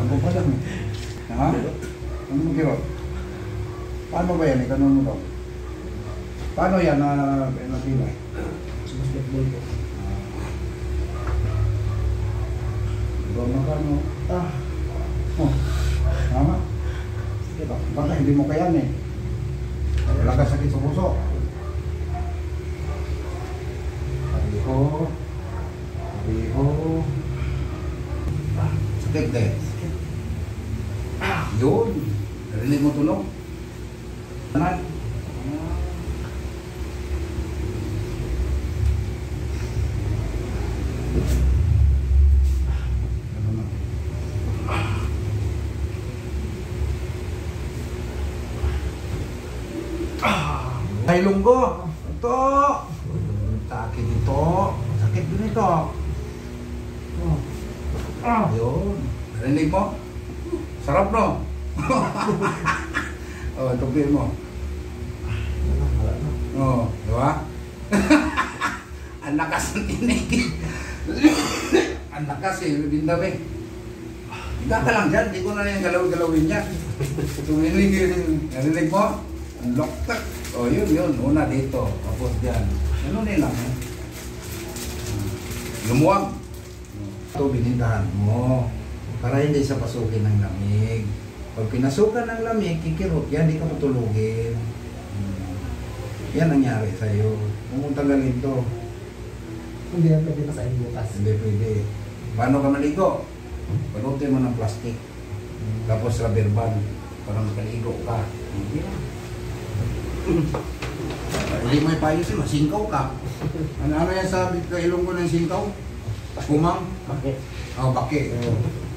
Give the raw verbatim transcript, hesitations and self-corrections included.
ko pa lang. Ha? Ano mo kirot? Paano ba yan? Ikaw mo to? Paano yan na napilay? Basketball po. Ikaw na ka, no? Ah. Oh. Tama? Diba? Baka hindi mo kayan eh. Wala ka sakit sa puso. Pariho. Pariho. Ah, sakit din. Ah, yun. Narinig mo tunog? Tanan. Ay, lunggo. Ito. Sakit ito. Sakit din ito. Oh. Ah. Yun. Narinig mo? Sarap, no? Oh, tupi mo. Oh, di ba? Ang lakas ng tinig. Ang lakas eh, bindabi. Higa ka lang dyan, di ko na yung galaw-galawin niya. Tuminig yun. Narinig mo? Ang loktak. Oh, yun, yun. Una dito. Tapos dyan. Ano nila? Eh? Lumuwag. Ito, binindahan mo. Para hindi sa pasukin ng lamig. Pag pinasukan ng lamig, kikirot yan, di ka matulugin. Hmm. Yan nangyari sa'yo. Kung tagalin to. Hindi na pwede pa sa inyo bukas. Hindi pwede. Paano ka maligo? Palutin mo ng plastic. Tapos rubber band. Para makaligo ka. Hindi na. Hindi may payo sila. Singkaw ka. Ano, ano yan sabi ka ilong ko ng singkaw? Kumang? Bakit? Oh, baki. Oh.